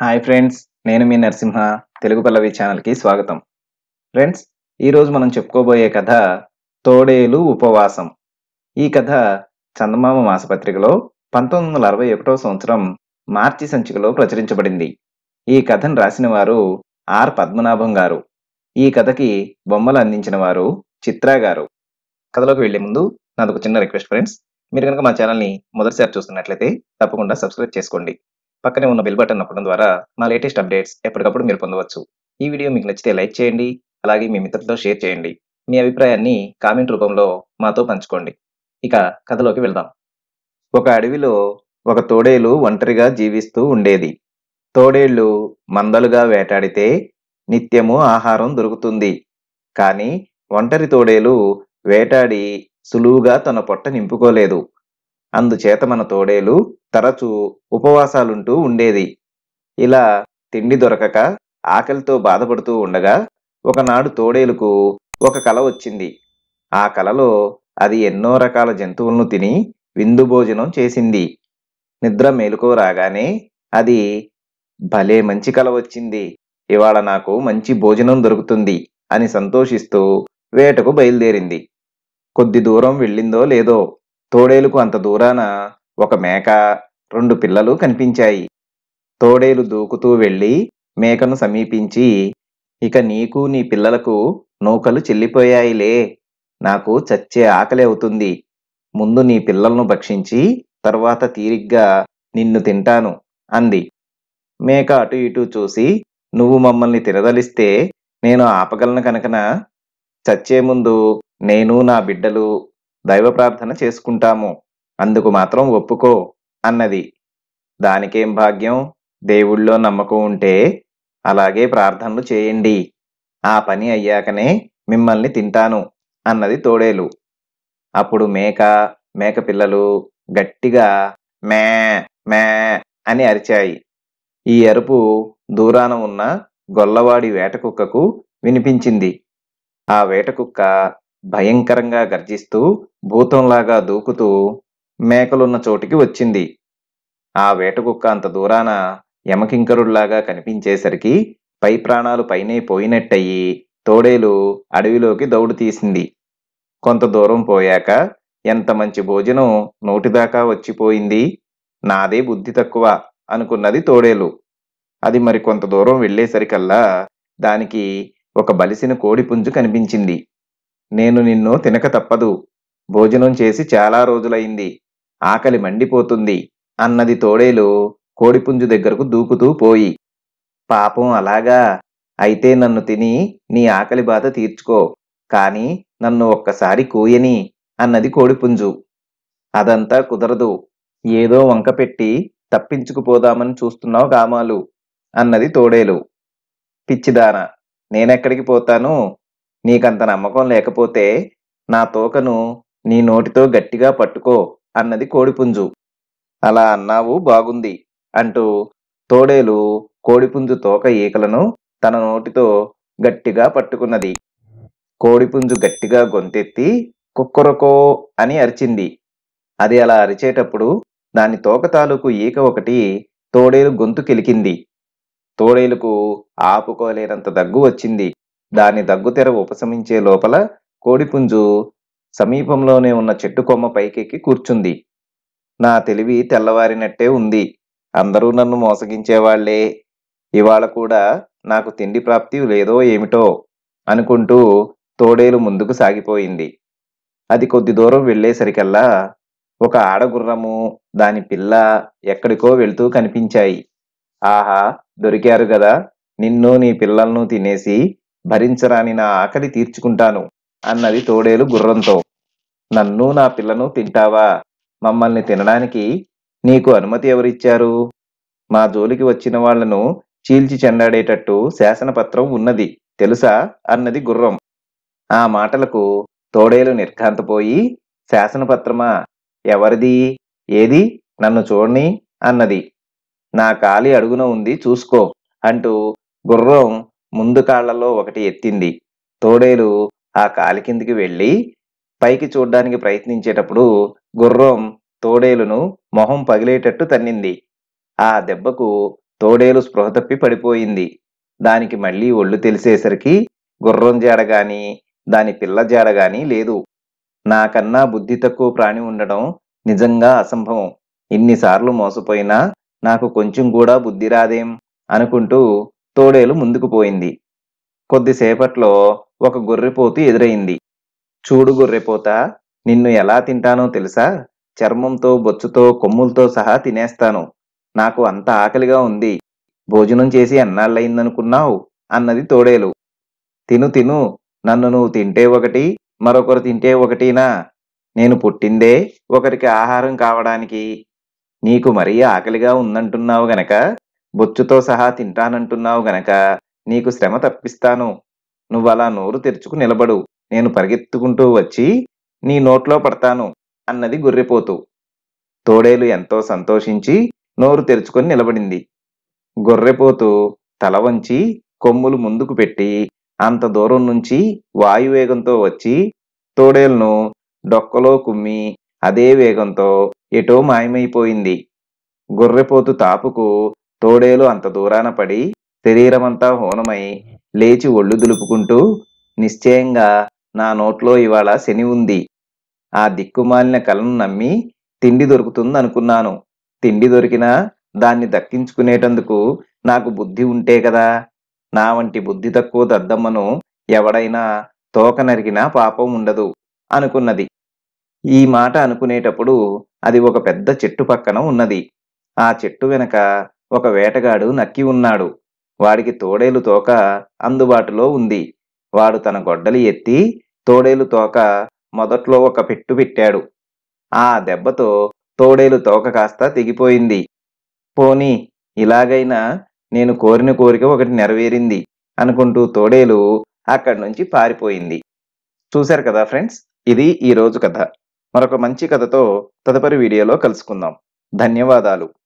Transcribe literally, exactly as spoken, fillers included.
Hi friends, నేను మీ నరసింహ. తెలుగు పల్లవి ఛానల్కి స్వాగతం. ఫ్రెండ్స్, ఈరోజు మనం చెప్పుకోబోయే కథ తోడేలు ఉపవాసం. ఈ కథ చందమామ మాసపత్రికలో పంతొమ్మిది వందల అరవై ఒకటో సంవత్సరం మార్చి సంచికలో ప్రచురించబడింది. ఈ కథను రాసిన వారు ఆర్ పద్మనాభం గారు. ఈ కథకి బొమ్మలు అందించిన వారు చిత్రా గారు. కథలోకి వెళ్లే ముందు నాదొక చిన్న రిక్వెస్ట్ ఫ్రెండ్స్, మీరు కనుక మా ఛానల్ని మొదటిసారి చూస్తున్నట్లయితే తప్పకుండా సబ్స్క్రైబ్ చేసుకోండి. పక్కనే ఉన్న బెల్ బటన్ నొక్కడం ద్వారా మా లేటెస్ట్ అప్డేట్స్ ఎప్పటికప్పుడు మీరు పొందవచ్చు. ఈ వీడియో మీకు నచ్చితే లైక్ చేయండి, అలాగే మీ మిత్రులతో షేర్ చేయండి. మీ అభిప్రాయాన్ని కామెంట్ రూపంలో మాతో పంచుకోండి. ఇక కథలోకి వెళ్దాం. ఒక అడవిలో ఒక తోడేలు ఒంటరిగా జీవిస్తూ ఉండేది. తోడేళ్లు మందలుగా వేటాడితే నిత్యము ఆహారం దొరుకుతుంది. కానీ ఒంటరి తోడేలు వేటాడి సులువుగా తన పొట్ట నింపుకోలేదు. అందుచేత మన తోడేలు తరచూ ఉపవాసాలుంటూ ఉండేది. ఇలా తిండి దొరకక ఆకలితో బాధపడుతూ ఉండగా ఒకనాడు తోడేలుకు ఒక కల వచ్చింది. ఆ కలలో అది ఎన్నో రకాల జంతువులను తిని విందు భోజనం చేసింది. నిద్ర మేలుకో రాగానే అది, భలే మంచి కల వచ్చింది, ఇవాళ నాకు మంచి భోజనం దొరుకుతుంది అని సంతోషిస్తూ వేటకు బయలుదేరింది. కొద్ది దూరం వెళ్ళిందో లేదో తోడేలుకు అంత దూరాన ఒక మేక, రెండు పిల్లలు కనిపించాయి. తోడేలు దూకుతూ వెళ్ళి మేకను సమీపించి, ఇక నీకు నీ పిల్లలకు నూకలు చెల్లిపోయాయిలే, నాకు చచ్చే ఆకలి అవుతుంది. ముందు నీ పిల్లలను భక్షించి తర్వాత తీరిగ్గా నిన్ను తింటాను అంది. మేక అటు ఇటు చూసి, నువ్వు మమ్మల్ని తినదలిస్తే నేను ఆపగలను కనుకన చచ్చే ముందు నేను నా బిడ్డలు దైవ ప్రార్థన చేసుకుంటాము, అందుకు మాత్రం ఒప్పుకో అన్నది. దానికేం భాగ్యం, దేవుళ్ళో నమ్మకం ఉంటే అలాగే ప్రార్థనలు చేయండి, ఆ పని అయ్యాకనే మిమ్మల్ని తింటాను అన్నది తోడేలు. అప్పుడు మేక, మేక పిల్లలు గట్టిగా మే మే అని అరిచాయి. ఈ అరుపు దూరాన ఉన్న గొల్లవాడి వేటకుక్కకు వినిపించింది. ఆ వేటకుక్క భయంకరంగా గర్జిస్తూ భూతంలాగా దూకుతూ మేకలున్న చోటికి వచ్చింది. ఆ వేటకుక్క అంత దూరాన యమకింకరుల్లాగా కనిపించేసరికి పై ప్రాణాలు పైనే పోయినట్టయి తోడేలు అడవిలోకి దౌడు తీసింది. కొంత దూరం పోయాక, ఎంత మంచి భోజనం నోటిదాకా వచ్చిపోయింది, నాదే బుద్ధి తక్కువ అనుకున్నది తోడేలు. అది మరి కొంత దూరం వెళ్ళేసరికల్లా దానికి ఒక బలిసిన కోడిపుంజు కనిపించింది. నేను నిన్ను తినక తప్పదు, భోజనం చేసి చాలా రోజులైంది, ఆకలి మండిపోతుంది అన్నది తోడేలు కోడిపుంజు దగ్గరకు దూకుతూ పోయి. పాపం అలాగా, అయితే నన్ను తిని నీ ఆకలి బాధ తీర్చుకో, కాని నన్ను ఒక్కసారి కూయని అన్నది కోడిపుంజు. అదంతా కుదరదు, ఏదో వంక పెట్టి తప్పించుకుపోదామని చూస్తున్నావు గామాలు అన్నది తోడేలు. పిచ్చిదాన, నేనెక్కడికి పోతాను, నీకంత నమ్మకం లేకపోతే నా తోకను నీ నోటితో గట్టిగా పట్టుకో అన్నది కోడిపుంజు. అలా అన్నావు బాగుంది అంటూ తోడేలు కోడిపుంజు తోక ఈకలను తన నోటితో గట్టిగా పట్టుకున్నది. కోడిపుంజు గట్టిగా గొంతెత్తి కుక్కరకో అని అరిచింది. అది అలా అరిచేటప్పుడు దాని తోక తాలూకు ఈక ఒకటి తోడేలు గొంతు కెలికింది. తోడేలుకు ఆపుకోలేనంత దగ్గు వచ్చింది. దాని దగ్గుతెర ఉపశమించే లోపల కోడిపుంజు సమీపంలోనే ఉన్న చెట్టు కొమ్మ పైకెక్కి కూర్చుంది. నా తెలివి తెల్లవారినట్టే ఉంది, అందరూ నన్ను మోసగించేవాళ్లే, ఇవాళ కూడా నాకు తిండి ప్రాప్తి లేదో ఏమిటో అనుకుంటూ తోడేలు ముందుకు సాగిపోయింది. అది కొద్ది దూరం వెళ్ళేసరికల్లా ఒక ఆడగుర్రము, దాని పిల్ల ఎక్కడికో వెళ్తూ కనిపించాయి. ఆహా, దొరికారు గదా, నిన్ను నీ పిల్లలను తినేసి భరించరాని నా ఆకలి తీర్చుకుంటాను అన్నది తోడేలు గుర్రంతో. నన్ను నా పిల్లను తింటావా, మమ్మల్ని తినడానికి నీకు అనుమతి ఎవరిచ్చారు? మా జోలికి వచ్చిన వాళ్లను చీల్చి చెండాడేటట్టు శాసనపత్రం ఉన్నది తెలుసా అన్నది గుర్రం. ఆ మాటలకు తోడేలు నిర్ఘాంతపోయి, శాసనపత్రమా, ఎవరిది, ఏది, నన్ను చూడని అన్నది. నా కాలి అడుగున ఉంది, చూసుకో అంటూ గుర్రం ముందు కాళ్లలో ఒకటి ఎత్తింది. తోడేలు ఆ కాలి కిందికి వెళ్ళి పైకి చూడ్డానికి ప్రయత్నించేటప్పుడు గుర్రం తోడేలును మొహం పగిలేటట్టు తన్నింది. ఆ దెబ్బకు తోడేలు స్పృహ తప్పి పడిపోయింది. దానికి మళ్ళీ ఒళ్ళు తెలిసేసరికి గుర్రం జాడ గాని దాని పిల్ల జాడ గాని లేదు. నాకన్నా బుద్ధి తక్కువ ప్రాణి ఉండడం నిజంగా అసంభవం. ఇన్నిసార్లు మోసపోయినా నాకు కొంచెం కూడా బుద్ధి రాదేం అనుకుంటూ తోడేలు ముందుకు పోయింది. కొద్దిసేపట్లో ఒక గొర్రెపోతు ఎదురయింది. చూడు గొర్రెపోతా, నిన్ను ఎలా తింటానో తెలుసా? చర్మంతో, బొచ్చుతో, కొమ్ములతో సహా తినేస్తాను. నాకు అంత ఆకలిగా ఉంది. భోజనం చేసి ఎన్నాళ్ళయిందనుకున్నావు అన్నది తోడేలు. తిను తిను, నన్ను నువ్వు తింటే ఒకటి, మరొకరు తింటే ఒకటినా? నేను పుట్టిందే ఒకరికి ఆహారం కావడానికి. నీకు మరీ ఆకలిగా ఉందంటున్నావు గనక, బొచ్చుతో సహా తింటానంటున్నావు గనక నీకు శ్రమ తప్పిస్తాను. నువ్వలా నోరు తెరుచుకు నిలబడు, నేను పరిగెత్తుకుంటూ వచ్చి నీ నోట్లో పడతాను అన్నది గొర్రెపోతు. తోడేలు ఎంతో సంతోషించి నోరు తెరుచుకొని నిలబడింది. గొర్రెపోతు తల వంచి కొమ్ములు ముందుకు పెట్టి అంత దూరం నుంచి వాయువేగంతో వచ్చి తోడేలును డొక్కలో కుమ్మి అదే వేగంతో ఎటో మాయమైపోయింది. గొర్రెపోతు తాపుకు తోడేలు అంత దూరాన పడి శరీరమంతా హోనమై లేచి ఒళ్ళు దులుపుకుంటూ, నిశ్చయంగా నా నోట్లో ఇవాళ శని ఉంది. ఆ దిక్కుమాలిన కలను నమ్మి తిండి దొరుకుతుందనుకున్నాను. తిండి దొరికినా దాన్ని దక్కించుకునేటందుకు నాకు బుద్ధి ఉంటే కదా. నా వంటి బుద్ధి తక్కువ దద్దమ్మను ఎవడైనా తోక నరికినా పాపం ఉండదు అనుకున్నది. ఈ మాట అనుకునేటప్పుడు అది ఒక పెద్ద చెట్టు పక్కన ఉన్నది. ఆ చెట్టు వెనక ఒక వేటగాడు నక్కి ఉన్నాడు. వాడికి తోడేలు తోక అందుబాటులో ఉంది. వాడు తన గొడ్డలి ఎత్తి తోడేలు తోక మొదట్లో ఒక పెట్టు పెట్టాడు. ఆ దెబ్బతో తోడేలు తోక కాస్త తెగిపోయింది. పోనీ ఇలాగైనా నేను కోరిన కోరిక ఒకటి నెరవేరింది అనుకుంటూ తోడేలు అక్కడి నుంచి పారిపోయింది. చూశారు కదా ఫ్రెండ్స్, ఇది ఈ రోజు కథ. మరొక మంచి కథతో తదుపరి వీడియోలో కలుసుకుందాం. ధన్యవాదాలు.